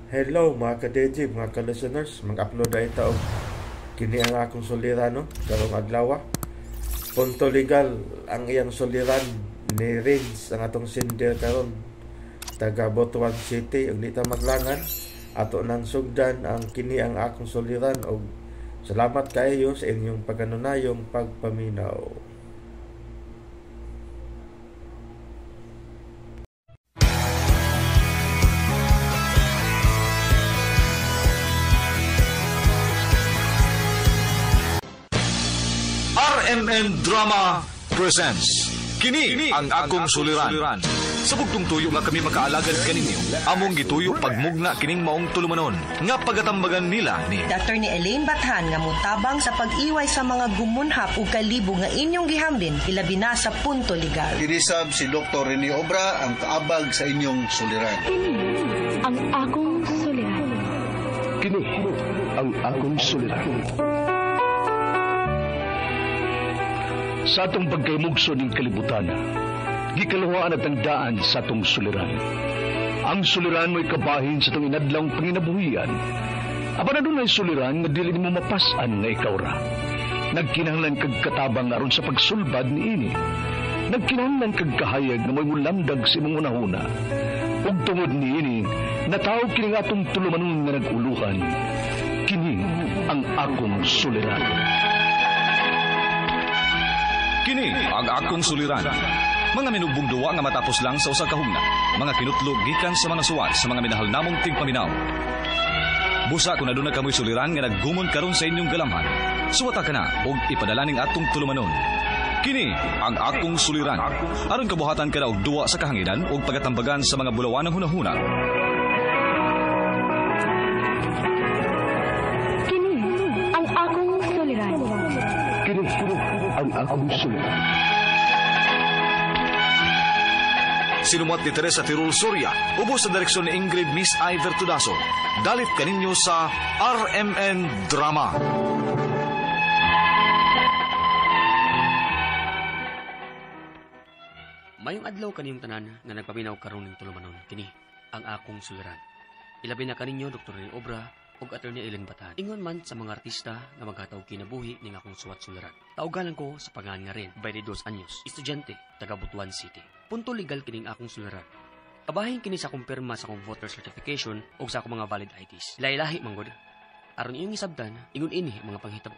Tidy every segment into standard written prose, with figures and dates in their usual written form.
Hello mga ka-DJ, mga ka-listeners. Mag-upload na ito og kini ang akong sulirano karong adlaw. Punto legal ang iyang suliran ni Rins ang atong sender karon. Taga Butuan City ug dita maglangan ato nang sugdan ang kini ang akong suliran og salamat kayo sa inyong pagkanunayong pagpaminaw. RMN Drama presents Kini ang akong suliran. Sa bugtong tuyo nga kami makaalagad kaninyo, among gituyo pagmugna kining maong tulumanon nga pagatambagan nila ni Dr. ni Elaine Bathan nga mutabang sa pag-iway sa mga gumunhap ug kalibo nga inyong gihambin ilabi na sa punto legal. Inisab si Dr. Rene Obra ang kaabag sa inyong suliran. Kini ang akong suliran. Kini ang akong suliran. Sa atong pagkaymugso ng kalibutan, gikaluhaan at ang daan sa atong suliran. Ang suliran mo'y kabahin sa itong inadlang panginabuhian. Aba na doon ay suliran nga dili mo mapasan nga ikaw ra. Nagkinahanglan kag katabang aron sa pagsulbad ni ini. Nagkinahanglan kag kahayag na mo'y mulamdag sa imong unahuna. Ug tungod ni ini, natawag kini nga atong tulumanon nga naguluhan. Kini ang akong suliran. Kini ang akong suliran. Mga minubong duwa nga matapos lang sa usa ka hugna. Mga kinutlog gikan sa mga suwat sa mga minahal namong tigpaminaw. Busa kung aduna kamoy suliran nga naggumon karon sa inyong galamhan, suwata ka na og ipadala ning atong tulumanon. Kini ang akong suliran. Aron kabuhatan ka na og duwa sa kahanginan og pagatambagan sa mga bulawan ng hunahuna. Kini ang akong suliran. Kini ang akong suliran. Sinumat ni Teresa Tirul Soria, ubos sa direksyon ni Ingrid Miss Iver Tudaso. Dalit kaninyo sa RMN Drama. Mayong adlaw kaniyong tanan nga nagpaminaw karon ning tulumanon. Kini ang akong suliran. Ilabi na kaninyo Dr. Rene Obra ug Attorney Elaine Bathan. Ingon man sa mga artista nga maghatag kinabuhi ning akong suwat suliran. Taugalan ko sa pangalan nga rin, 22 anyos, estudyante, taga Butuan City. Punto legal kining akong suliran. Kabahin kini sa kumpirma sa akong voter certification ug sa akong mga valid IDs. Lahi-lahi manggod. Aron iyong isabtan, ingon ini mga panghitabo.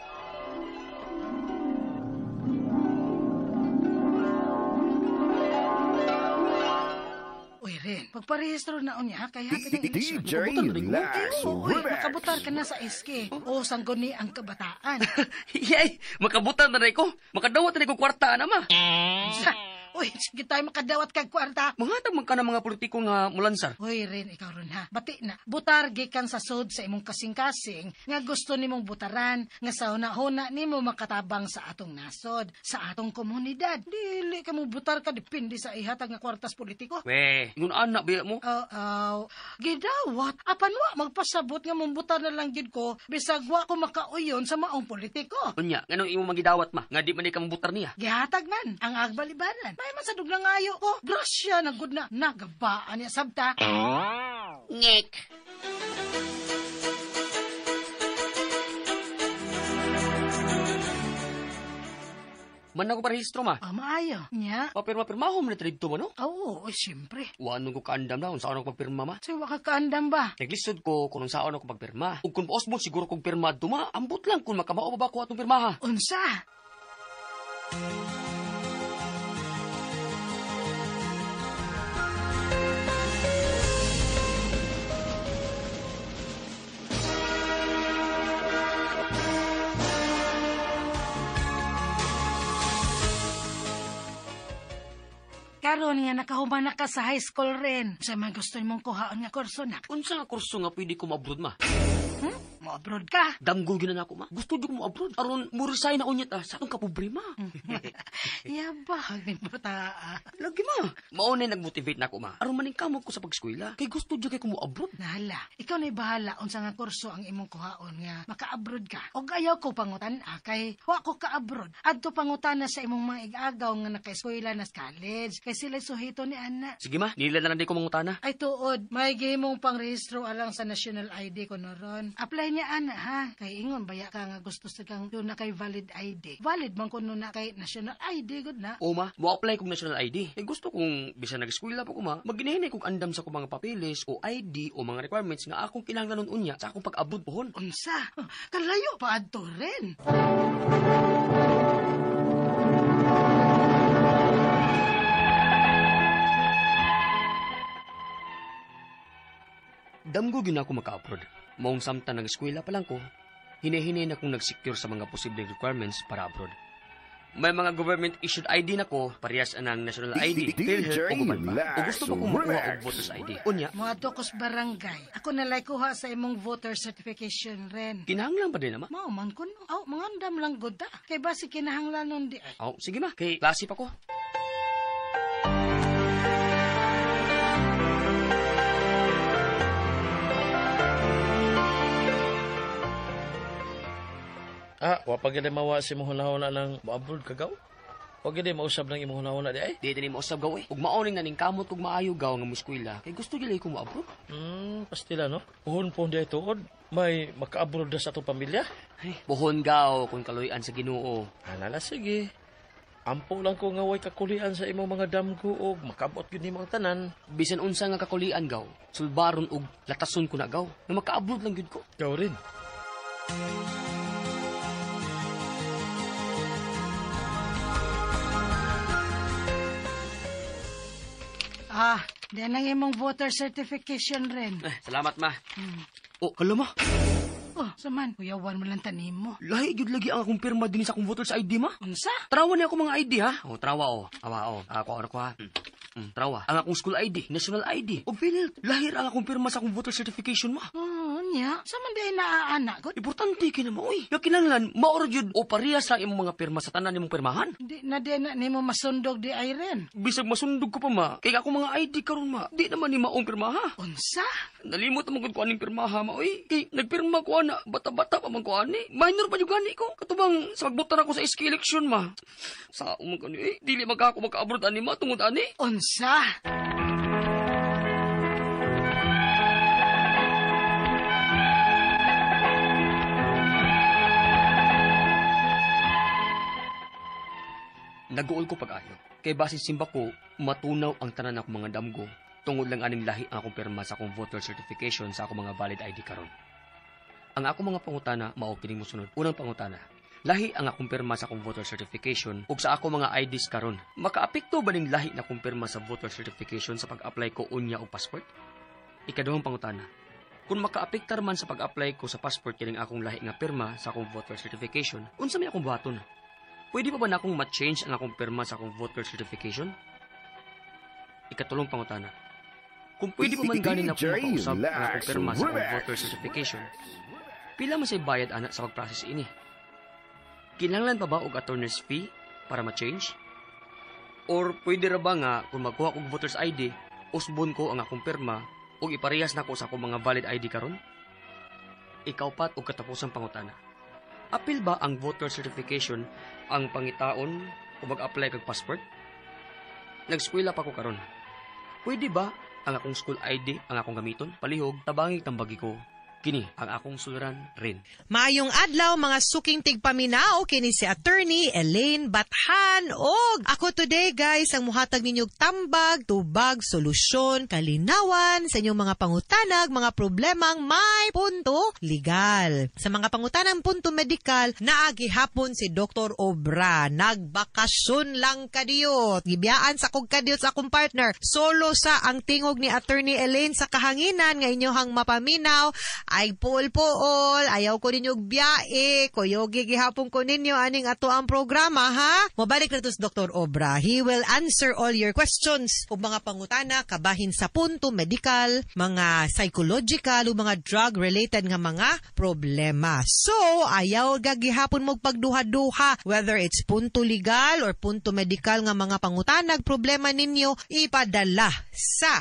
Uy, Ren, pagparehistro na unya, kaya pinag-eleksyon. Makabutar ka na sa SK. O, sangguni ang kabataan. Yay! Makabutan na rin ko. Makadawat na rin ko kwarta na ma. Uy, sige tayo makadawat kag kwarta. Mangatag man ka ng mga politiko nga mulansar. Uy, Ren, ikaw ron ha. Bati na. Butar gikan sa sud sa imong kasing-kasing nga gusto nimong butaran nga sa una-una nimo makatabang sa atong nasod, sa atong komunidad. Dili ka mo butar ka depende sa ihatag nga kwartas politiko. Weh, ingon anak biya mo. Gidawat. Apan wa magpasabot nga mong butar na lang gid ko bisag wa ko makauyon sa maong politiko. Unya, nganong imo magidawat ma? Nga di man di ka mabutar niya. Gihatag man ang agbalibanan. May man sa duglang ayo ko. Grasya na gud na nagabaan niya sabta. Ngek. Man ako parehistro ma. Maayo. Nya? Papirma-pirmahom na trito mo no? Oo, siyempre. Wano ko kaandam na kung saan ako pagpirma ma. Sa waka kaandam ba? Naglisod ko kung saan ako pagpirma. Ug kung poos mo siguro kong pirma duma, ambot lang kung makamao ba ko atong pirmaha. Unsa? Karon nga nakahuman na ka sa high school rin. Sa mga gusto mong kuhaon nga kurso na. Unsa nga kurso nga pwede ko ma-abroad ma? Mo mo abroad ka. Damgo gyud na ako ma. Gusto jud ko mo abroad. Aron mo resign na unya ta sa atong kapobre ma. Yabag ni buta. Lagi ma. Mao na nagmotivate na ako ma. Aron maning kamot ko sa pag-eskwela. Kay gusto jud kay ko mo abroad. Nala, ikaw na'y bahala unsa nga kurso ang imong kuhaon nga maka-abroad ka. Og ayaw ko pangutan kay wa ko ka-abroad. Adto pangutana sa imong mga igagaw nga naka-eskwela na sa college kay sila suhito ni ana. Sige ma, nila na lang di ko mangutana. Ay tuod, may gihimong pangrehistro alang sa national ID ko noron. Apply niya ana ha. Kay ingon baya ka nga gusto sa kang doon na kay valid ID. Valid man kuno na kay national ID gud na. O ma, mo apply kong national ID. Eh gusto kong bisan nag-eskwela pa ko ma, maginahinay kong andam sa kong mga papeles o ID o mga requirements nga akong kinahanglan nun unya sa akong pag-abot pohon. Unsa? Kalayo pa adto rin. Damgo gyud ako maka-abroad. Maong samtang nag-eskwela pa lang ko, hinahinay na kong nag-secure sa mga posibleng requirements para abroad. May mga government-issued ID na ko, parehas anang national ID, PhilHealth o Gubanba. O gusto pa kong makuha og voters ID. Unya, Moadto ko sa barangay. Ako nalay kuha sa imong voter certification ren. kinahanglan ba din naman? Mao man kuno. Aw, mangandam lang gud ta. Kay basi kinahanglan nun di ay. Oh, sige ma, kay klase pa ko. Wapag gani mawa si mo hunahuna ng abroad kagaw? Wag gani mausab ng imong hunahuna di ay? Di din mo usab gaw eh. Ug maoning na ning kamot kog maayo gaw nga muskwela. Kay gusto gyud ko mo abroad. Pastila no? Puhon po di tuod. May maka-abroad na sa atong pamilya? Ay, buhon gaw kung kaloy-an sa Ginoo. Anala sige. Ampo lang ko nga way kakulian sa imong mga damgo og makabot gyud nimo ang tanan. Bisan unsa nga kakulian gaw, sulbaron og latason ko na gaw. Nga maka-abroad lang gyud ko. Gaw rin. Diyan ang imong voter certification ren. Salamat ma. Oh, hala ma. Oh, saman, kuyawan mo lang tanim mo. Lahi gyud lagi ang akong pirma din sa akong voters ID ma. Unsa? Trawa ni ako mga ID ha. Oh, trawa oh. Awa oh. Ako ha. Trawa. Ang akong school ID, national ID. O PhilHealth, lahir ang akong pirma sa akong voter certification ma. Nya, saman di naaanak ko. Importante kina mo oy. Ya kinahanglan maor jud o parehas sa imong mga pirma sa tanan nimong pirmahan. Di na nimo masundog di ay ren. Bisag masundog ko pa ma. Kay ako mga ID karon ma. Di naman ni maong pirmaha. Unsa? Nalimot naman ko aning pirmaha ma oy. Kay nagpirma ko ana, bata-bata pa man ko ani. Minor pa jud gani ko. Katubang sa pagbotar ako sa SK election ma. Sa umong kani eh, dili magka ako maka-abroad ani ma tungod ani. Unsa? Naguol ko pag-ayo. Kay basin simba ko, matunaw ang tanan ako mga damgo. Tungod lang aning lahi ang akong pirma sa akong voter certification sa akong mga valid ID karon. Ang akong mga pangutana, mao kining mosunod. Unang pangutana, lahi ang akong pirma sa akong voter certification ug sa akong mga IDs karon. Makaapekto ba ning lahi na akong pirma sa voter certification sa pag-apply ko unya og passport? Ikaduhang pangutana, kung makaapektar man sa pag-apply ko sa passport kining akong lahi nga pirma sa akong voter certification, unsa may akong buhaton? Pwede pa ba na akong ma-change ang akong pirma sa akong voter certification? Ikatulong pangutana, kung pwede pa man ganin na akong makausap ang akong pirma sa akong voter certification, pila man say bayad ana sa pag-process ini? Kinahanglan pa ba og attorney's fee para ma-change? Or pwede ra ba nga kung magkuha kog voter's ID, usbon ko ang akong pirma ug iparehas nako sa akong mga valid ID karon? Ikaupat og katapusang pangutana, apil ba ang voter certification ang pangitaon o mag-apply kag passport? Nag-eskwela pa ko karon. Pwede ba ang akong school ID ang akong gamiton? Palihog, tabangig tambagi ko. Kini ang akong suliran rin. Maayong adlaw mga suking tigpaminaw kini si Attorney Elaine Bathan og ako today guys ang muhatag ninyog tambag, tubag, solusyon, kalinawan sa inyong mga pangutanag, mga problemang may punto legal. Sa mga pangutanang punto medikal, naagihapon si Dr. Obra. Nagbakasyon lang kadiyot. Gibiyaan sa kog kadiyot sa akong partner. Solo sa ang tingog ni Attorney Elaine sa kahanginan nga inyohang mapaminaw Ay puol-puol, ayaw ko ninyo biyae, kuyogi gihapon ko ninyo aning ato ang programa, ha? Mabalik na to si Dr. Obra. He will answer all your questions o mga pangutana, kabahin sa punto medical, mga psychological, o mga drug-related nga mga problema. So, ayaw gagihapon mo pagduha-duha, whether it's punto legal or punto medical nga mga pangutanag, problema ninyo, ipadala sa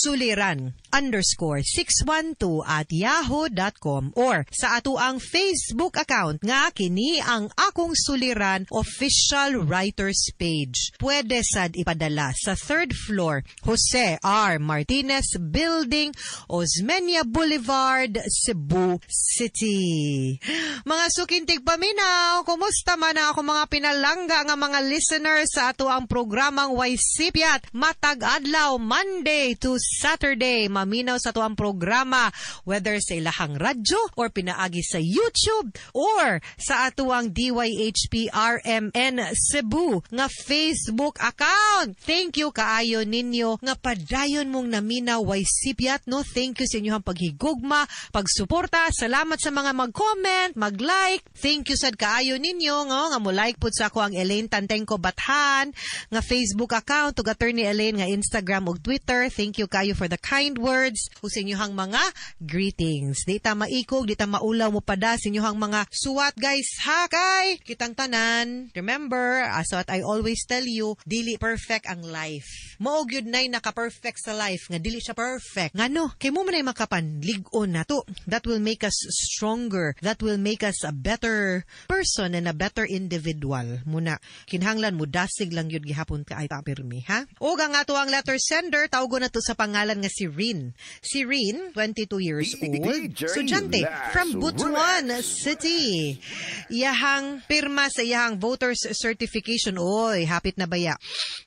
suliran_612@yahoo.com or sa ato ang Facebook account nga kini ang Akong Suliran official writers page. Pwede sad ipadala sa 3rd floor, Jose R. Martinez Building, Osmeña Boulevard, Cebu City. Mga sukintig paminaw, kumusta man ako mga pinalangga nga mga listeners sa ato ang programang Waisipiat matag adlaw Monday to Saturday. Maminaw sa ato ang programa whether sa ilahang radyo or pinaagi sa YouTube or sa ato ang DYHP RMN Cebu nga Facebook account. Thank you kaayo ninyo nga padayon mong naminaw Waisipiat, no? Thank you sa inyong paghigugma, pagsuporta. Salamat sa mga mag-comment, mag-like. Thank you sad kaayo ninyo nga mo like pud sa ako ang Elaine Tantengco Bathan nga Facebook account ug Attorney Elaine nga Instagram ug Twitter. Thank you kayo for the kind words ug sa inyong mga greetings. Di ta maikog, di ta maulaw mo pada sa inyong mga suwat, guys, ha? Kay kitang tanan. Remember, as what I always tell you, dili perfect ang life. Mao gyud nay naka-perfect sa life nga dili siya perfect. Ngano? Kay mo man ay makapanlig-on nato. That will make us stronger. That will make us a better person and a better individual. Muna kinahanglan mo dasig lang yun gihapon ka ay tapirmi, ha? O ang ato ang letter sender, tawgo na to sa pangalan nga si Rin. Si Rin, 22 years old, estudyante from Butuan City. Iyahang pirma sa iyahang voters certification. Oy, hapit na baya.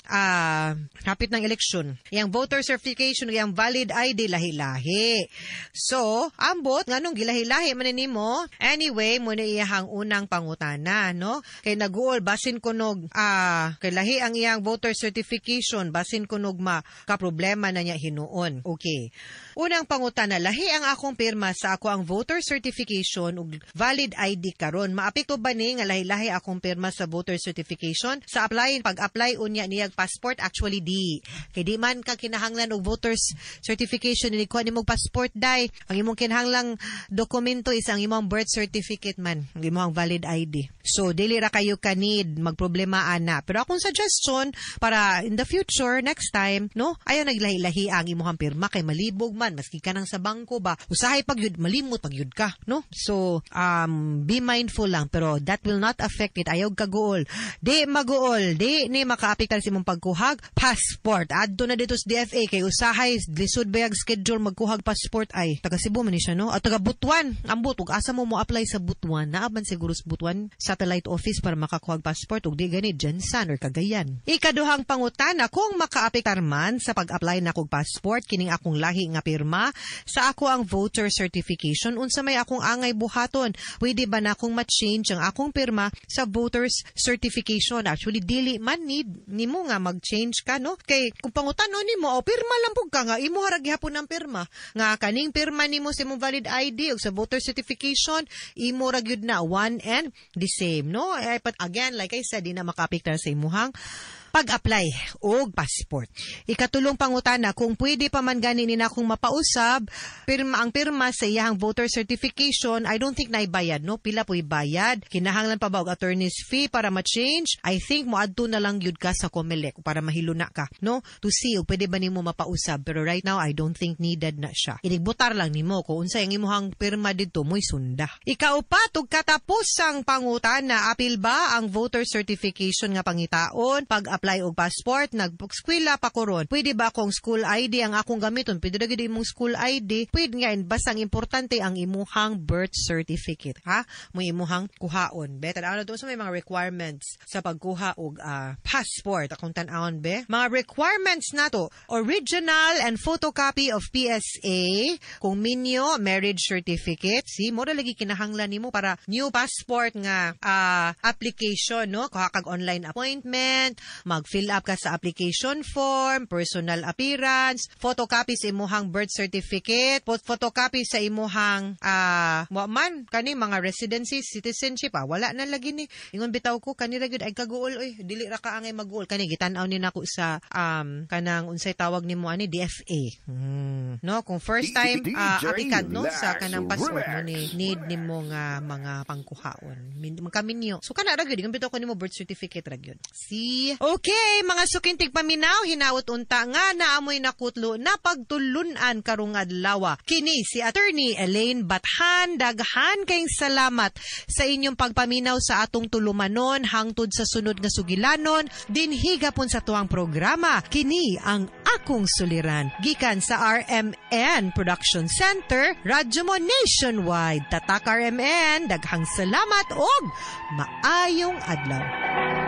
Hapit ng eleksyon. Iyang voter certification, iyang valid ID, lahi-lahi. So, ambot, nganong gilahi-lahi man nimo. Anyway, muna iyahang unang pangutana, no? Kay naguol, basin kunog, kay lahi ang iyang voter certification, basin kunog ka-problema na niya hinuon. Okay. Unang pangutana, lahi ang akong pirma sa ako ang voter certification ug valid ID karon. Maapekto ba ni nga lahi-lahi akong pirma sa voter certification? Sa pag-apply unya niyag passport, actually di. Kay di man ka kinahanglan og voters certification ni kuha nimong passport day. Ang imong kinahanglang dokumento is ang imong birth certificate man, ang imong valid ID. So dili ra kayo kanid magproblema ana. Pero akong suggestion para in the future next time, no? Ayaw naglahi-lahi ang imong pirma kay malibog man maski ka nang sa bangko ba. Usahay pagyud malimot pagyud ka, no? So be mindful lang pero that will not affect it. Ayaw kaguol. Di maguol, di ni makaapektar sa imong pagkuhag passport. Adto na dito sa DFA kay usahay lisod bayag schedule magkuhag passport ay taga Cebu man ni siya, no? At taga Butuan. Ambot ug asa mo apply sa Butuan? Naaban siguro sa Butuan satellite office para makakuhag passport ug di gani Jensan or Cagayan. Ikaduhang pangutana, kung makaapektar man sa pag-apply na kog passport kining akong lahi nga pirma sa ako ang voter certification, unsa may akong angay buhaton? Pwede ba na akong ma-change ang akong pirma sa voters certification? Actually dili man need nimo nga mag-change ka, no? Kay kung pangutano nimo o pirma lang pug ka nga imo harag gihapon ang pirma nga kaning pirma nimo sa imong valid ID ug sa voter certification imo ra gyud na one and the same, no? But again, like I said, di na makaapektar sa imuhang pag-apply og passport. Ikatulong pangutana, kung pwede pa man gani nina akong mapausab ang pirma sa iyang voter certification, I don't think na ibayad, no? Pila po ibayad? Kinahanglan pa ba og attorney's fee para ma-change? I think moadto na lang yun ka sa COMELEC para mahiluna ka, no? To see og pwede ba nimo mapausab, pero right now I don't think needed na siya. Inigbutar lang nimo kung unsa ang imong pirma didto mo'y sunda. Ikaupat ug katapusang pangutana, apil ba ang voter certification nga pangitaon pag-apply og passport? Nag-eskwela pa ko ron. Pwede ba akong school ID ang akong gamiton? Pwede ra gyud imong school ID. Pwede nga basang importante ang imuhang birth certificate, ha? Mo imuhang kuhaon. Better ano to sa may mga requirements sa pagkuha og passport. Akong tan-awon be. Mga requirements nato, original and photocopy of PSA, kung minyo marriage certificate, si mo ra lagi kinahanglan nimo para new passport nga application, no? Kuha kag online appointment, mag-fill up ka sa application form, personal appearance, photocopy sa imuhang birth certificate, photocopy sa imuhang kani mga residency, citizenship, wala na lagi ni. Ingon bitaw ko kani ra gyud ay kaguol oy, dili ra ka angay maguol kani gitan-aw ni nako sa kanang unsay tawag nimo ani DFA. No, kung first time applicant no sa kanang passport mo ni need nimo nga mga pangkuhaon. Magkaminyo. So kana ra gyud ingon bitaw ko nimo birth certificate ra gyud. See? Okay, mga sukintig paminaw, hinaut unta nga naamoy nakutlo na pagtulunan karong adlaw. Kini si Attorney Elaine Bathan, daghan kayong salamat sa inyong pagpaminaw sa atong tulumanon hangtod sa sunod nga sugilanon dinhi gapon sa tuwang programa. Kini ang akong suliran gikan sa RMN Production Center, Radyo Mo Nationwide. Tatak RMN, daghang salamat og maayong adlaw.